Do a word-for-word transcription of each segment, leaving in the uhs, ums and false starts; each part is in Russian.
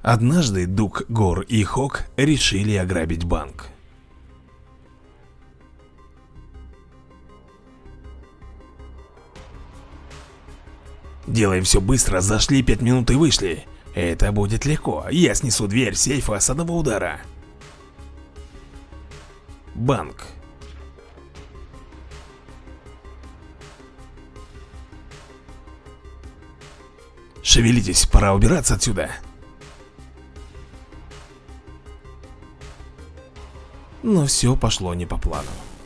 Однажды Дук, Гор и Хок решили ограбить банк. Делаем все быстро, зашли пять минут и вышли. Это будет легко, я снесу дверь сейфа с одного удара. Банк. Шевелитесь, пора убираться отсюда. Но все пошло не по плану.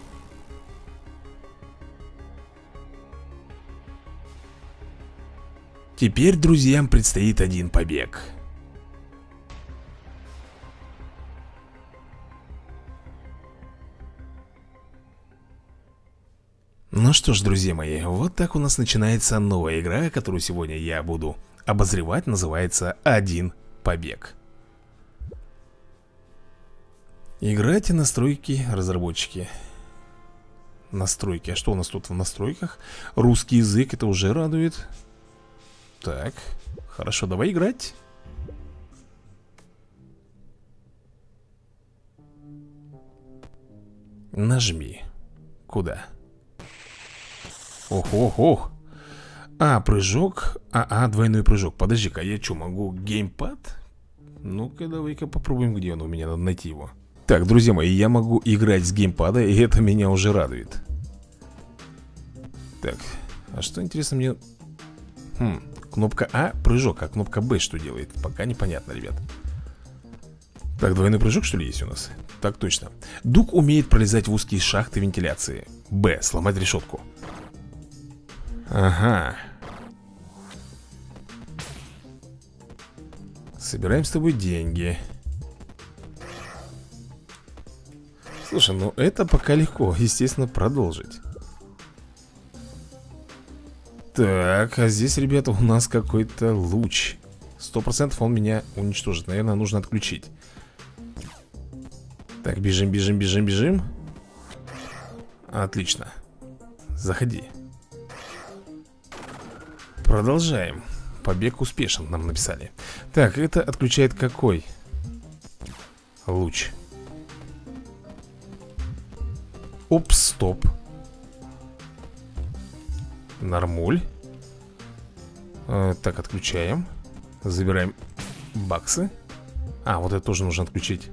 Теперь друзьям предстоит один побег. Ну что ж, друзья мои, вот так у нас начинается новая игра, которую сегодня я буду обозревать. Называется «Один побег». Играйте настройки, разработчики. Настройки, а что у нас тут в настройках? Русский язык, это уже радует. Так, хорошо, давай играть. Нажми. Куда? Ох, ох, ох. А, прыжок. А, а, двойной прыжок. Подожди-ка, я что, могу геймпад? Ну-ка, давай-ка попробуем, где он у меня, надо найти его. Так, друзья мои, я могу играть с геймпада, и это меня уже радует. Так, а что интересно мне... Хм, кнопка А прыжок, а кнопка Б что делает? Пока непонятно, ребят. Так, двойной прыжок что ли есть у нас? Так точно. Дук умеет пролезать в узкие шахты вентиляции. Б, сломать решетку. Ага. Собираем с тобой деньги. Слушай, ну это пока легко, естественно, продолжить. Так, а здесь, ребята, у нас какой-то луч. Сто процентов он меня уничтожит. Наверное, нужно отключить. Так, бежим, бежим, бежим, бежим. Отлично. Заходи. Продолжаем. Побег успешен, нам написали. Так, это отключает какой? Луч. Оп, стоп. Нормуль. э, Так, отключаем. Забираем баксы. А, вот это тоже нужно отключить.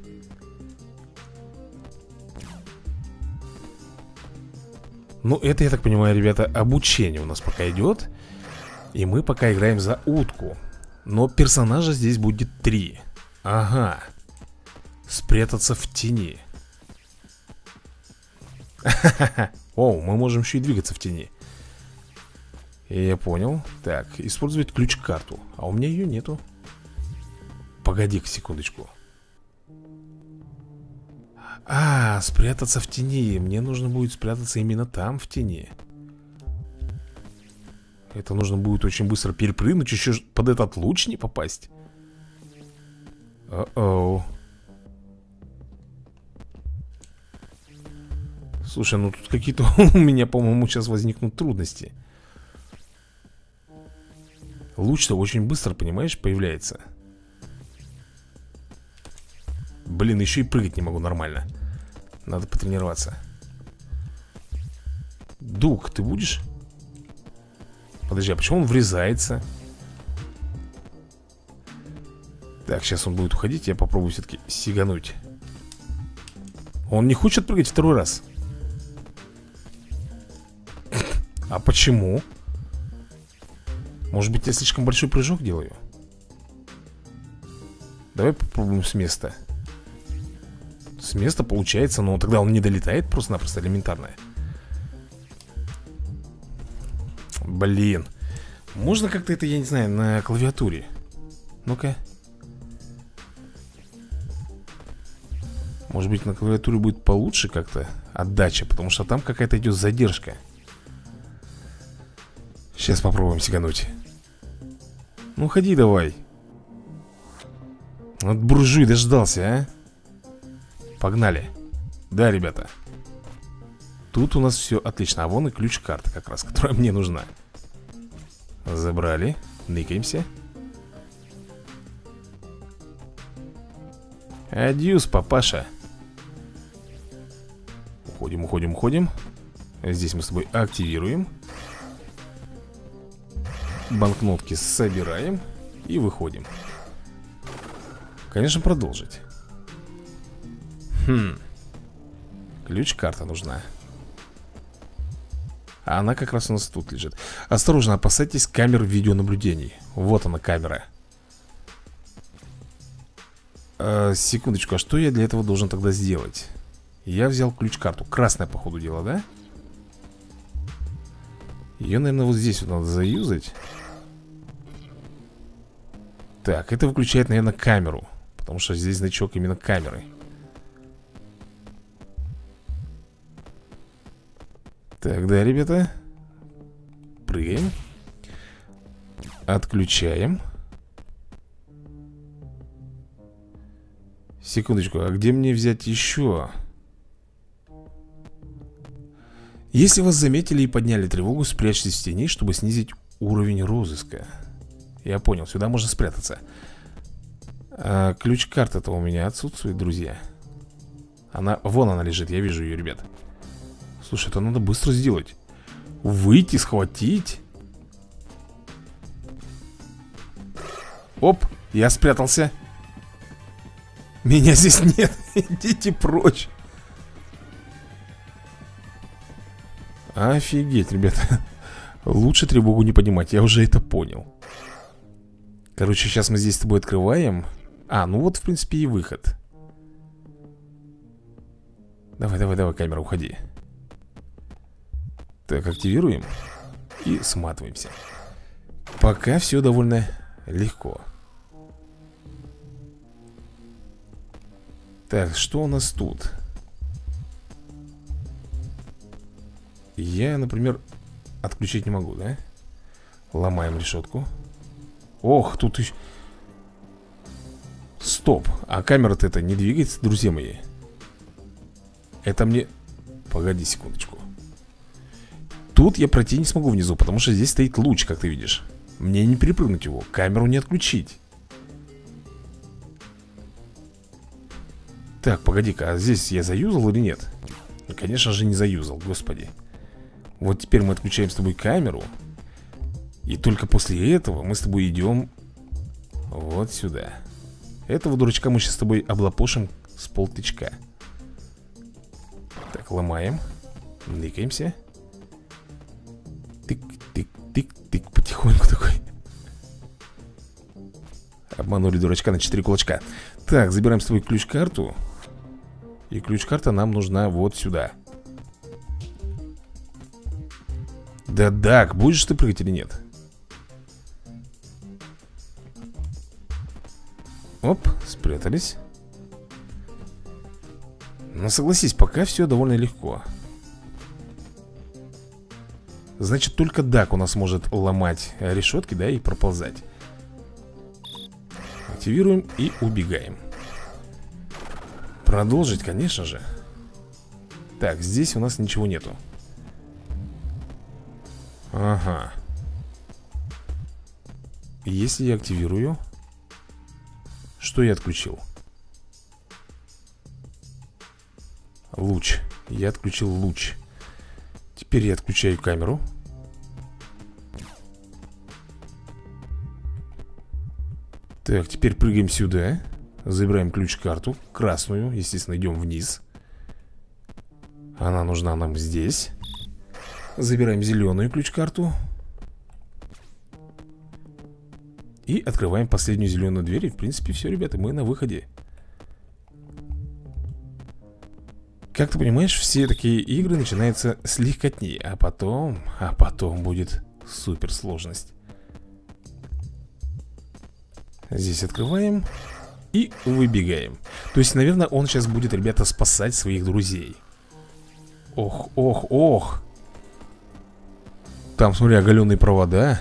Ну, это, я так понимаю, ребята, обучение у нас пока идет. И мы пока играем за утку. Но персонажа здесь будет три. Ага. Спрятаться в тени. О, мы можем еще и двигаться в тени. Я понял. Так, использовать ключ-карту. А у меня ее нету. Погоди-ка секундочку. А, спрятаться в тени. Мне нужно будет спрятаться именно там, в тени. Это нужно будет очень быстро перепрыгнуть. Еще под этот луч не попасть. О-оу. Слушай, ну тут какие-то у меня, по-моему, сейчас возникнут трудности. Луч-то очень быстро, понимаешь, появляется. Блин, еще и прыгать не могу нормально. Надо потренироваться. Дук, ты будешь? Подожди, а почему он врезается? Так, сейчас он будет уходить. Я попробую все-таки сигануть. Он не хочет прыгать второй раз. А почему? Может быть, я слишком большой прыжок делаю? Давай попробуем с места. С места получается, но тогда он не долетает просто-напросто, элементарно. Блин. Можно как-то это, я не знаю, на клавиатуре? Ну-ка. Может быть, на клавиатуре будет получше как-то отдача, потому что там какая-то идет задержка. Сейчас попробуем сигануть. Ну, ходи давай. Вот буржуй дождался, а. Погнали. Да, ребята. Тут у нас все отлично. А вон и ключ-карта как раз, которая мне нужна. Забрали. Ныкаемся. Адьюс, папаша. Уходим, уходим, уходим. Здесь мы с тобой активируем. Банкнотки собираем. И выходим. Конечно, продолжить. Хм. Ключ-карта нужна. А она как раз у нас тут лежит. Осторожно, опасайтесь камер видеонаблюдений. Вот она, камера. а, Секундочку, а что я для этого должен тогда сделать? Я взял ключ-карту. Красная, по ходу дела, да? Ее, наверное, вот здесь вот надо заюзать. Так, это выключает, наверное, камеру. Потому что здесь значок именно камеры. Так, да, ребята. Прыгаем. Отключаем. Секундочку, а где мне взять еще? Если вас заметили и подняли тревогу, спрячьтесь в тени, чтобы снизить уровень розыска. Я понял, сюда можно спрятаться. а, Ключ-карта-то у меня отсутствует, друзья. Она, вон она лежит, я вижу ее, ребят. Слушай, это надо быстро сделать. Выйти, схватить. Оп, я спрятался. Меня здесь нет. Идите прочь. Офигеть, ребята. Лучше тревогу не поднимать, я уже это понял. Короче, сейчас мы здесь с тобой открываем. А, ну вот, в принципе, и выход. Давай, давай, давай, камера, уходи. Так, активируем. И сматываемся. Пока все довольно легко. Так, что у нас тут? Я, например, отключить не могу, да? Ломаем решетку. Ох, тут еще... Стоп, а камера-то это не двигается, друзья мои. Это мне... Погоди секундочку. Тут я пройти не смогу внизу, потому что здесь стоит луч, как ты видишь. Мне не перепрыгнуть его, камеру не отключить. Так, погоди-ка, а здесь я заюзал или нет? Ну, конечно же, не заюзал, господи. Вот теперь мы отключаем с тобой камеру. И только после этого мы с тобой идем вот сюда. Этого дурачка мы сейчас с тобой облапошим с полтычка. Так, ломаем. Ныкаемся. Тык-тык-тык-тык. Потихоньку такой. Обманули дурачка на четыре кулачка. Так, забираем с тобой ключ-карту. И ключ-карта нам нужна вот сюда. Да-да, будешь ты прыгать или нет? Оп, спрятались. Но согласись, пока все довольно легко. Значит, только Дак у нас может ломать решетки, да, и проползать. Активируем и убегаем. Продолжить, конечно же. Так, здесь у нас ничего нету. Ага. Если я активирую... Что я отключил? Луч. Я отключил луч. Теперь я отключаю камеру. Так, теперь прыгаем сюда. Забираем ключ-карту. Красную, естественно, идем вниз. Она нужна нам здесь. Забираем зеленую ключ-карту. И открываем последнюю зеленую дверь. И, в принципе, все, ребята, мы на выходе. Как ты понимаешь, все такие игры начинаются с легкотни. А потом, а потом будет суперсложность. Здесь открываем и выбегаем. То есть, наверное, он сейчас будет, ребята, спасать своих друзей. Ох, ох, ох. Там, смотри, оголенные провода.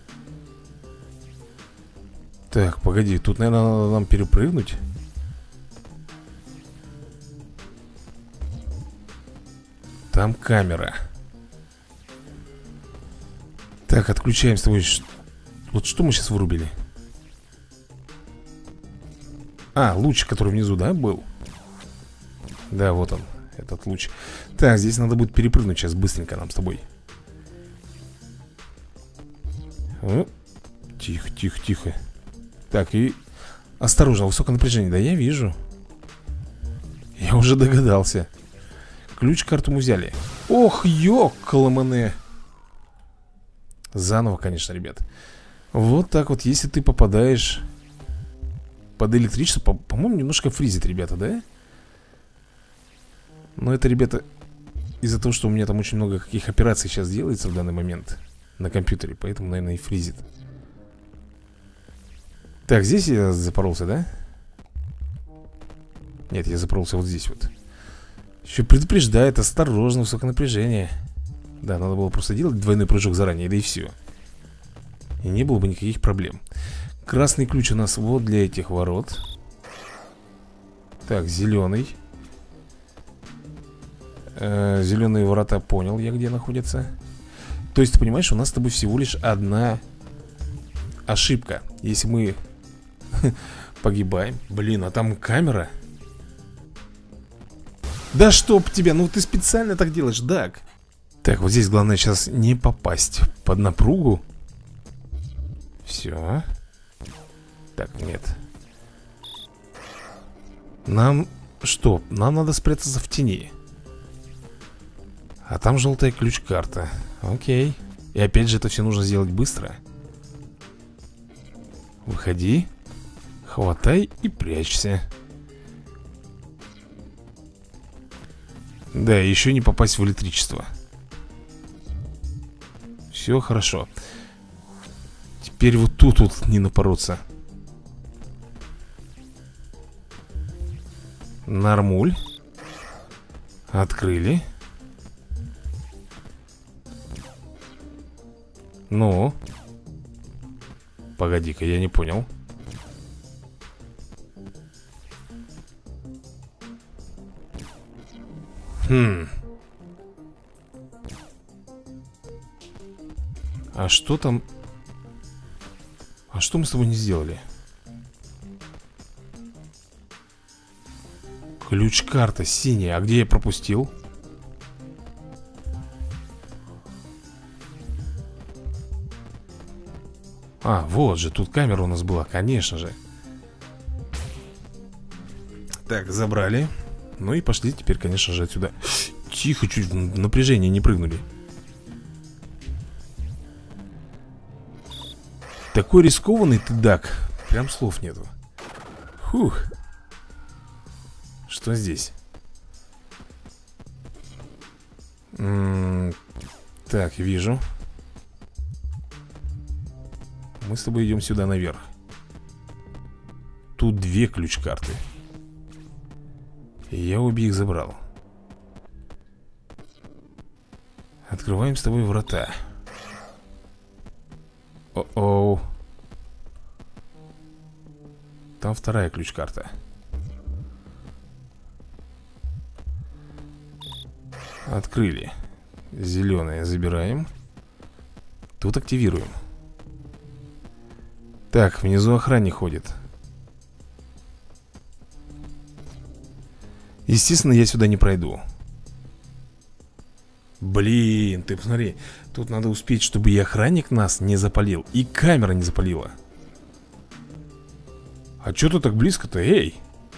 Так, погоди, тут, наверное, надо нам перепрыгнуть. Там камера. Так, отключаем с тобой. Вот что мы сейчас вырубили? А, луч, который внизу, да, был? Да, вот он, этот луч. Так, здесь надо будет перепрыгнуть сейчас быстренько нам с тобой. О, тихо, тихо, тихо. Так, и осторожно, высокое напряжение. Да, я вижу. Я уже догадался. Ключ-карту мы взяли. Ох, ёкаламане. Заново, конечно, ребят. Вот так вот, если ты попадаешь под электричество, по- по-моему, немножко фризит, ребята, да? Но это, ребята, из-за того, что у меня там очень много каких операций сейчас делается в данный момент на компьютере, поэтому, наверное, и фризит. Так, здесь я запоролся, да? Нет, я запоролся вот здесь вот. Еще предупреждает, осторожно, высокое напряжение. Да, надо было просто делать двойной прыжок заранее, да и все. И не было бы никаких проблем. Красный ключ у нас вот для этих ворот. Так, зеленый. э, Зеленые ворота, понял я, где находятся. То есть, ты понимаешь, у нас с тобой всего лишь одна ошибка. Если мы погибаем. Блин, а там камера. Да чтоб тебя, ну ты специально так делаешь, Даг. Так, вот здесь главное сейчас не попасть под напругу. Все. Так, нет. Нам что? Нам надо спрятаться в тени. А там желтая ключ-карта. Окей. И опять же это все нужно сделать быстро. Выходи. Хватай и прячься. Да, еще не попасть в электричество. Все хорошо. Теперь вот тут вот не напороться. Нормуль. Открыли. Ну. Погоди-ка, я не понял. Хм. А что там? А что мы с тобой не сделали? Ключ-карта синяя. А где я пропустил? А, вот же, тут камера у нас была, конечно же. Так, забрали. Ну и пошли теперь, конечно же, отсюда. Тихо, чуть в напряжение не прыгнули. Такой рискованный ты, Даг. Прям слов нету. Фух. Что здесь? М-м- так, вижу. Мы с тобой идем сюда наверх. Тут две ключ-карты. И я обе их забрал. Открываем с тобой врата. О-оу. Там вторая ключ-карта. Открыли. Зеленое забираем. Тут активируем. Так, внизу охранник ходит. Естественно, я сюда не пройду. Блин, ты посмотри. Тут надо успеть, чтобы и охранник нас не запалил, и камера не запалила. А что ты так близко-то, эй?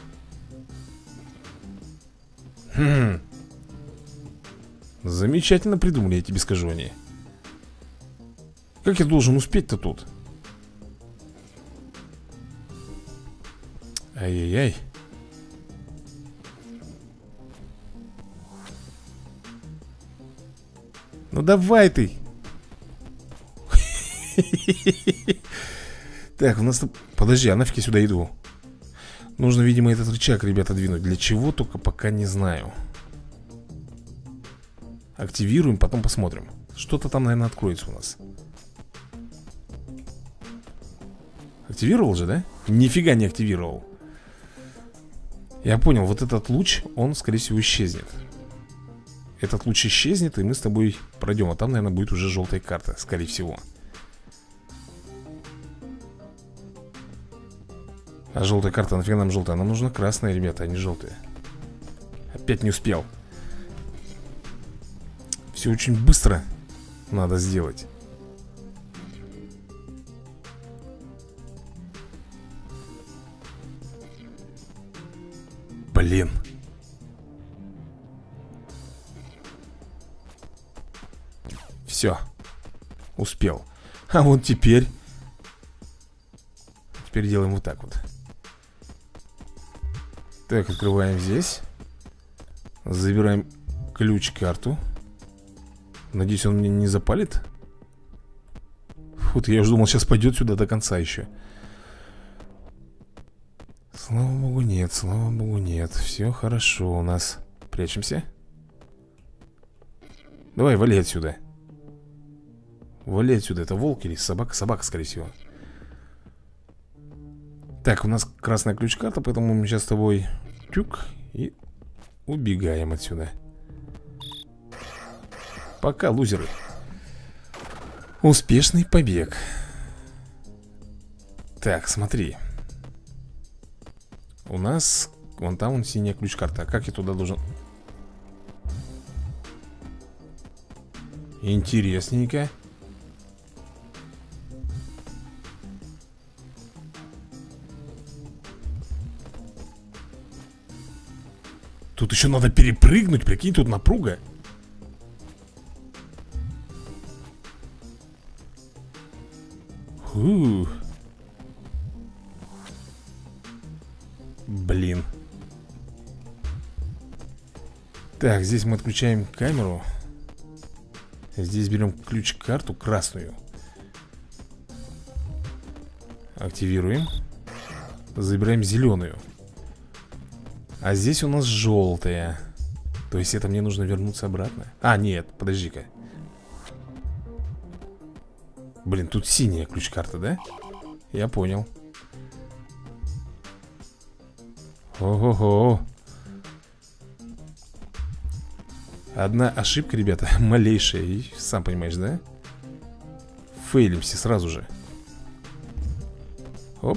Хм. Замечательно придумали, я тебе скажу они. Как я должен успеть-то тут? Ай-яй-яй. Ну давай ты. Так, у нас... Подожди, а нафиг я сюда иду? Нужно, видимо, этот рычаг, ребята, двинуть. Для чего, только пока не знаю. Активируем, потом посмотрим. Что-то там, наверное, откроется у нас. Активировал же, да? Нифига не активировал. Я понял, вот этот луч, он, скорее всего, исчезнет. Этот луч исчезнет, и мы с тобой пройдем. А там, наверное, будет уже желтая карта, скорее всего. А желтая карта, нафига нам желтая? Нам нужна красная, ребята, а не желтая. Опять не успел. Все очень быстро надо сделать. Блин. Все. Успел. А вот теперь Теперь делаем вот так вот. Так, открываем здесь. Забираем ключ-карту. Надеюсь, он мне не запалит. Вот я уже думал, сейчас пойдет сюда до конца еще. Слава богу, нет, слава богу, нет. Все хорошо у нас. Прячемся. Давай, вали отсюда. Вали отсюда. Это волк или собака? Собака, скорее всего. Так, у нас красная ключ-карта, поэтому мы сейчас с тобой тюк и убегаем отсюда. Пока, лузеры. Успешный побег. Так, смотри. У нас вон там вон синяя ключ-карта. А как я туда должен... Интересненько. Тут еще надо перепрыгнуть, прикинь, тут напруга. Фу. Блин. Так, здесь мы отключаем камеру. Здесь берем ключ-карту красную. Активируем. Забираем зеленую. А здесь у нас желтая. То есть это мне нужно вернуться обратно. А, нет, подожди-ка. Блин, тут синяя ключ-карта, да? Я понял. Ого-го. Одна ошибка, ребята, малейшая. И сам понимаешь, да? Фейлимся сразу же. Оп.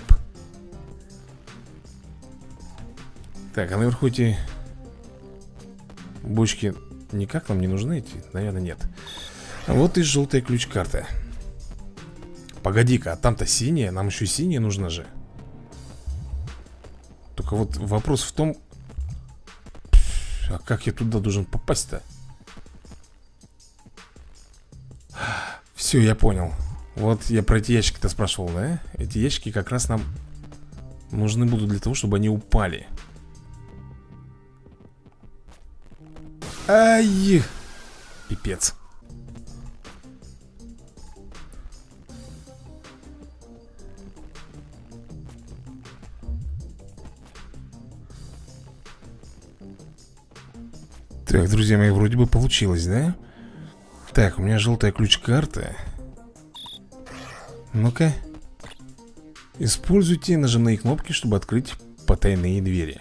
Так, а наверху эти бочки никак нам не нужны эти? Наверное, нет. А вот и желтая ключ-карта. Погоди-ка, а там-то синяя. Нам еще синяя нужна же. Только вот вопрос в том... А как я туда должен попасть-то? Все, я понял. Вот я про эти ящики-то спрашивал, да? Эти ящики как раз нам нужны будут для того, чтобы они упали. Ай! Пипец. Так, друзья мои, вроде бы получилось, да? Так, у меня желтая ключ-карта. Ну-ка. Используйте нажимные кнопки, чтобы открыть потайные двери.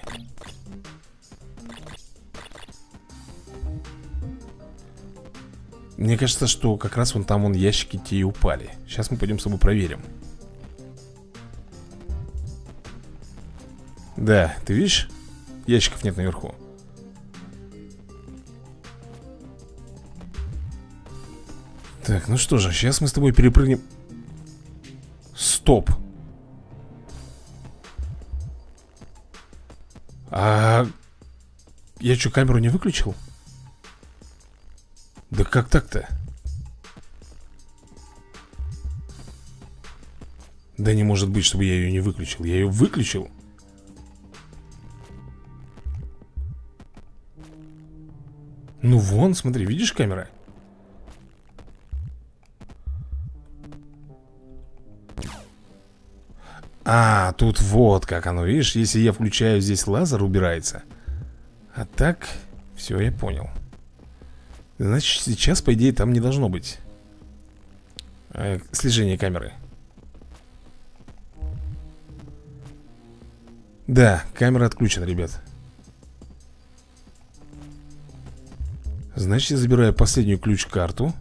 Мне кажется, что как раз вон там вон ящики те и упали. Сейчас мы пойдем с тобой проверим. Да, ты видишь? Ящиков нет наверху. Так, ну что же, сейчас мы с тобой перепрыгнем. Стоп. А я что, камеру не выключил? Да как так-то? Да не может быть, чтобы я ее не выключил. Я ее выключил. Ну вон, смотри, видишь камера? А, тут вот как оно, видишь? Если я включаю здесь лазер, убирается. А так, все, я понял. Значит, сейчас, по идее, там не должно быть э, слежения камеры. Да, камера отключена, ребят. Значит, я забираю последнюю ключ-карту.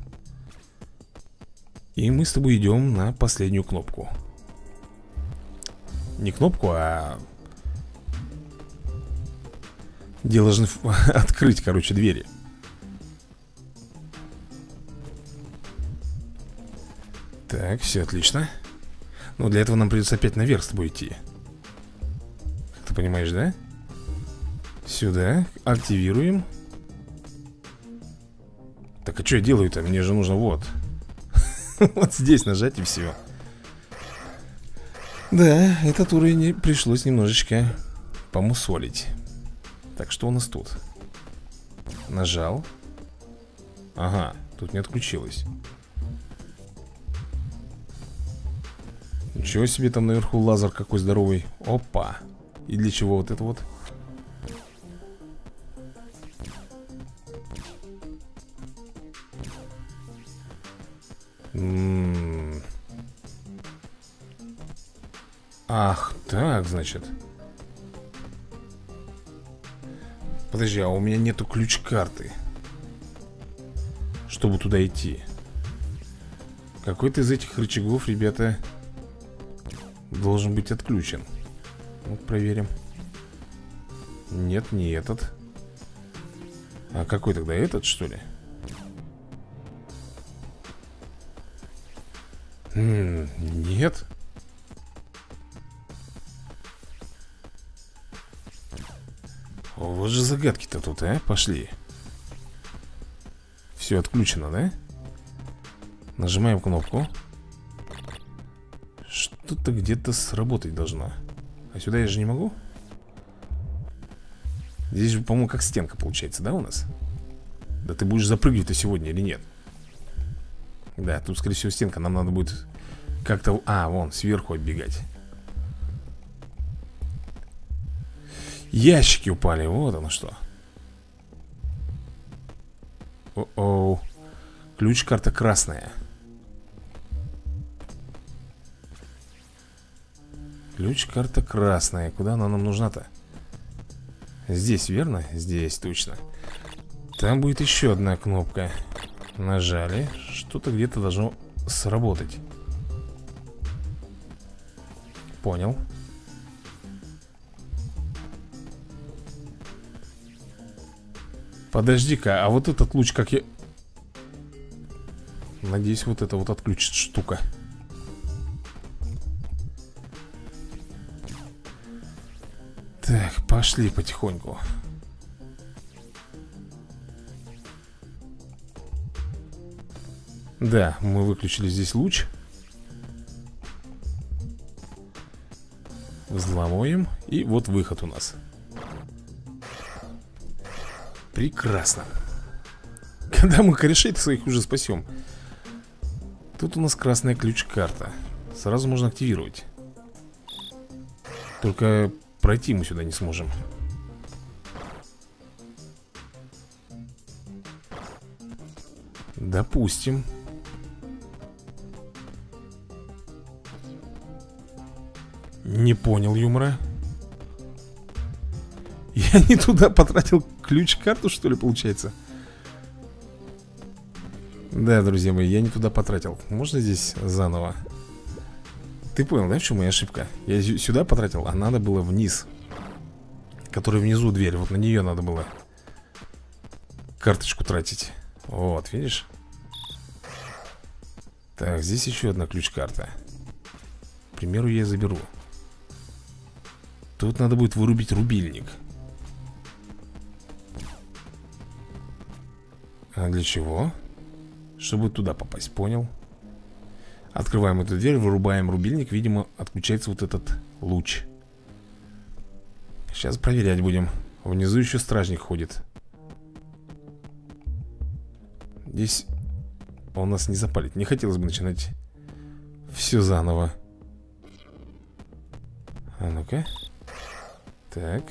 И мы с тобой идем на последнюю кнопку. не кнопку, а... Где должны открыть, короче, двери. Так, все отлично. Ну, для этого нам придется опять наверх с тобой идти. Как ты понимаешь, да? Сюда, активируем. Так, а что я делаю-то? Мне же нужно вот вот здесь нажать и все. Да, этот уровень пришлось немножечко помусолить. Так, что у нас тут? Нажал. Ага, тут не отключилось. Ничего себе, там наверху лазер какой здоровый. Опа. И для чего вот это вот? М-м-м. Ах, так, значит. Подожди, а у меня нету ключ-карты, чтобы туда идти. Какой-то из этих рычагов, ребята, должен быть отключен. Ну, проверим. Нет, не этот. А какой тогда, этот, что ли? М-м, нет. Вот же загадки-то тут, а? Пошли. Все отключено, да? Нажимаем кнопку. Что-то где-то сработать должно. А сюда я же не могу? Здесь же, по-моему, как стенка получается, да, у нас? Да ты будешь запрыгивать-то сегодня или нет? Да, тут, скорее всего, стенка. Нам надо будет как-то... А, вон, сверху отбегать. Ящики упали, вот оно что. О-оу. Ключ-карта красная. Ключ-карта красная. Куда она нам нужна-то? Здесь, верно? Здесь, точно. Там будет еще одна кнопка. Нажали. Что-то где-то должно сработать. Понял. Подожди-ка, а вот этот луч, как я... Надеюсь, вот это вот отключит штука. Так, пошли потихоньку. Да, мы выключили здесь луч. Взломаем. И вот выход у нас. Прекрасно. Когда мы корешей-то своих уже спасем. Тут у нас красная ключ-карта. Сразу можно активировать. Только пройти мы сюда не сможем. Допустим. Не понял юмора. Я не туда потратил ключ-карту, что ли, получается? Да, друзья мои, я не туда потратил. Можно здесь заново? Ты понял, да, в чем моя ошибка? Я сюда потратил, а надо было вниз. Который внизу дверь, вот на нее надо было карточку тратить. Вот, видишь? Так, здесь еще одна ключ-карта. К примеру, я заберу. Тут надо будет вырубить рубильник. А для чего? Чтобы туда попасть, понял. Открываем эту дверь, вырубаем рубильник. Видимо, отключается вот этот луч. Сейчас проверять будем. Внизу еще стражник ходит. Здесь он нас не запалит. Не хотелось бы начинать все заново. А ну-ка. Так.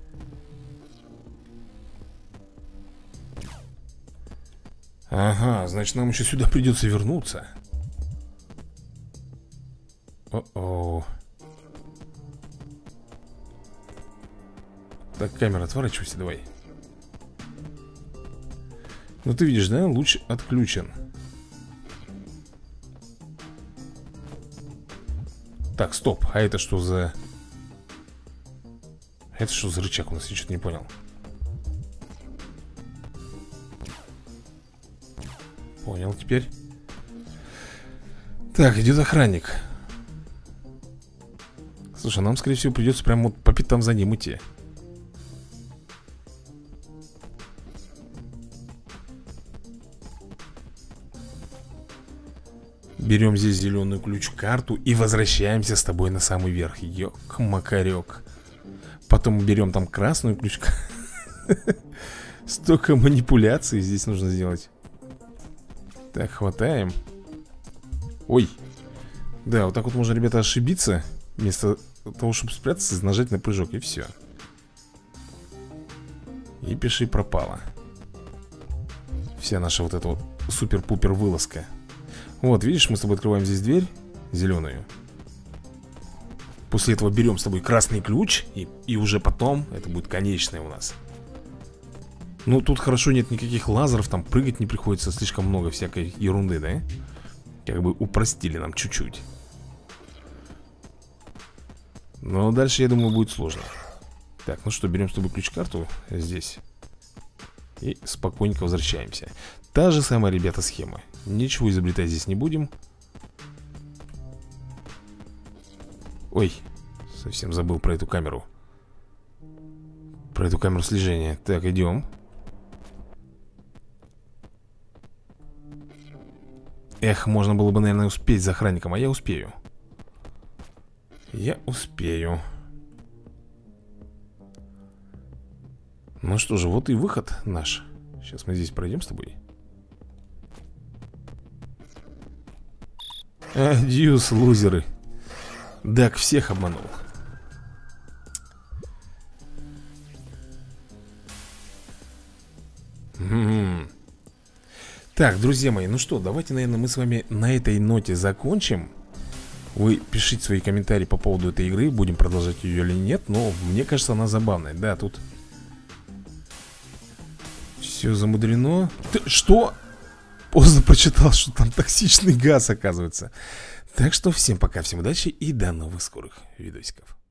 Ага, значит, нам еще сюда придется вернуться. О-о. Так, камера, отворачивайся, давай. Ну, ты видишь, да? Луч отключен. Так, стоп. А это что за Это что за рычаг у нас? Я что-то не понял. Понял теперь. Так, идет охранник. Слушай, нам, скорее всего, придется прямо вот по пятам за ним идти. Берем здесь зеленую ключ-карту и возвращаемся с тобой на самый верх. Ёк-макарёк. Потом берем там красную ключ-карту. Столько манипуляций здесь нужно сделать. Так, хватаем. Ой. Да, вот так вот можно, ребята, ошибиться. Вместо того, чтобы спрятаться, нажать на прыжок, и все. И пиши пропало. Вся наша вот эта вот супер-пупер вылазка. Вот, видишь, мы с тобой открываем здесь дверь зеленую. После этого берем с тобой красный ключ. И, и уже потом это будет конечное у нас. Ну, тут хорошо, нет никаких лазеров. Там прыгать не приходится, слишком много всякой ерунды, да? Как бы упростили нам чуть-чуть. Но дальше, я думаю, будет сложно. Так, ну что, берем с тобой ключ-карту здесь. И спокойненько возвращаемся. Та же самая, ребята, схема. Ничего изобретать здесь не будем. Ой, совсем забыл про эту камеру. Про эту камеру слежения. Так, идем. Эх, можно было бы, наверное, успеть за охранником. А я успею. Я успею. Ну что же, вот и выход наш. Сейчас мы здесь пройдем с тобой. Адьюс, лузеры. Дак всех обманул. М-м-м. Так, друзья мои, ну что, давайте, наверное, мы с вами на этой ноте закончим. Вы пишите свои комментарии по поводу этой игры. Будем продолжать ее или нет. Но мне кажется, она забавная. Да, тут все замудрено. Ты, что? Поздно прочитал, что там токсичный газ, оказывается. Так что всем пока, всем удачи и до новых скорых видосиков.